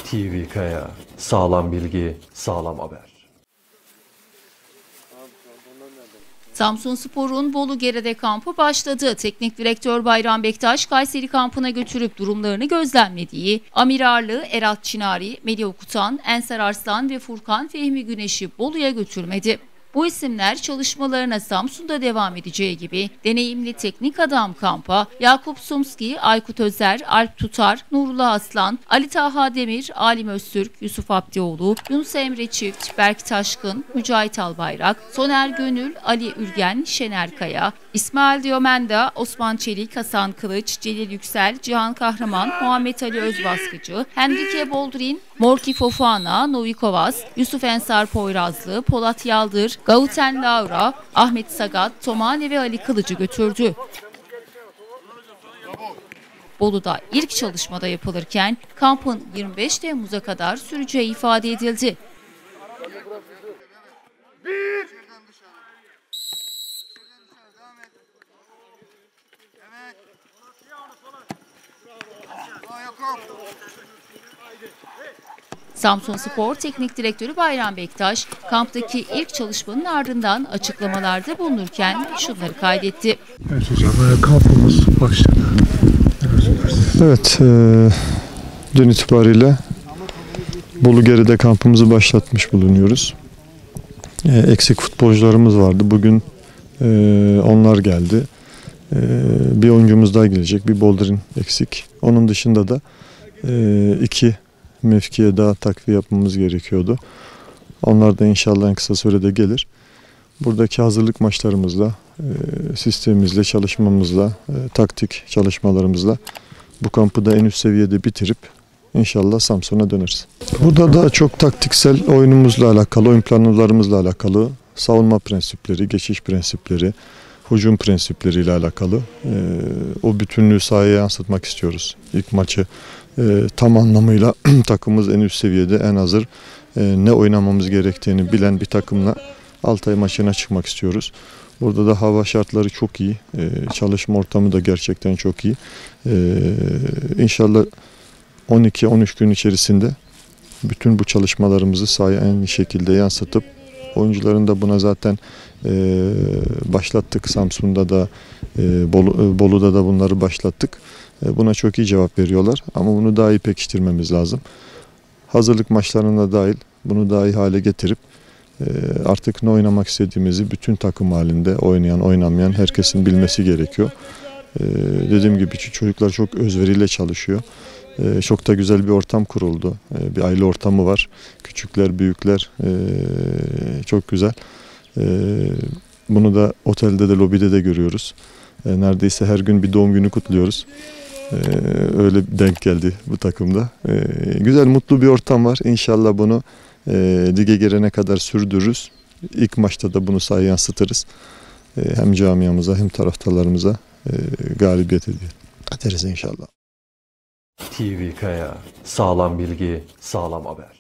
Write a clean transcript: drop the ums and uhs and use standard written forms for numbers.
TV Kaya, sağlam bilgi, sağlam haber. Samsunspor'un Bolu Gerede kampı başladı. Teknik direktör Bayram Bektaş, Kayseri kampına götürüp durumlarını gözlemlediği Amirarlı, Erat Çinari, Melih Okutan, Ensar Arslan ve Furkan Fehmi Güneş'i Bolu'ya götürmedi. Bu isimler çalışmalarına Samsun'da devam edeceği gibi deneyimli teknik adam kampa Yakup Sumski, Aykut Özer, Alp Tutar, Nurullah Aslan, Ali Taha Demir, Alim Öztürk, Yusuf Abdioğlu, Yunus Emre Çift, Berk Taşkın, Mücahit Albayrak, Soner Gönül, Ali Ürgen, Şener Kaya, İsmail Diomenda, Osman Çelik, Hasan Kılıç, Celil Yüksel, Cihan Kahraman, Muhammed Ali Özbaskıcı, Henrique Boldrin, Morki Fofana, Novi Kovas, Yusuf Ensar Poyrazlı, Polat Yaldır, Gauten Laura, Ahmet Sagat, Tomane ve Ali Kılıcı götürdü. Bolu'da ilk çalışmada yapılırken kampın 25 Temmuz'a kadar süreceği ifade edildi. Samsunspor Teknik Direktörü Bayram Bektaş, kamptaki ilk çalışmanın ardından açıklamalarda bulunurken şunları kaydetti. Evet hocam, kampımız başladı. Evet, dün itibariyle Bolu Geride kampımızı başlatmış bulunuyoruz. Eksik futbolcularımız vardı. Bugün onlar geldi. Bir oyuncumuz daha gelecek. Bir Boldrin eksik. Onun dışında da iki mevkiye daha takviye yapmamız gerekiyordu. Onlar da inşallah en kısa sürede gelir. Buradaki hazırlık maçlarımızla, sistemimizle, çalışmamızla, taktik çalışmalarımızla bu kampı da en üst seviyede bitirip inşallah Samsun'a döneriz. Burada da çok taktiksel oyunumuzla alakalı, oyun planlarımızla alakalı, savunma prensipleri, geçiş prensipleri, hücum prensipleriyle alakalı o bütünlüğü sahaya yansıtmak istiyoruz. İlk maçı tam anlamıyla takımımız en üst seviyede, en hazır, ne oynamamız gerektiğini bilen bir takımla Altay maçına çıkmak istiyoruz. Burada da hava şartları çok iyi, çalışma ortamı da gerçekten çok iyi. İnşallah 12-13 gün içerisinde bütün bu çalışmalarımızı sahaya en iyi şekilde yansıtıp oyuncuların da buna zaten başlattık. Samsun'da da Bolu'da da bunları başlattık. Buna çok iyi cevap veriyorlar ama bunu daha iyi pekiştirmemiz lazım. Hazırlık maçlarına dahil bunu daha iyi hale getirip artık ne oynamak istediğimizi bütün takım halinde oynayan, oynamayan herkesin bilmesi gerekiyor. Dediğim gibi çocuklar çok özveriyle çalışıyor. Çok da güzel bir ortam kuruldu. Bir aile ortamı var. Küçükler, büyükler çok güzel. Bunu da otelde de, lobide de görüyoruz. Neredeyse her gün bir doğum günü kutluyoruz. Öyle denk geldi bu takımda. Güzel, mutlu bir ortam var. İnşallah bunu lige gelene kadar sürdürürüz. İlk maçta da bunu sahaya yansıtırız. Hem camiamıza hem taraftarlarımıza galibiyet ederiz inşallah. TV Kaya, sağlam bilgi, sağlam haber.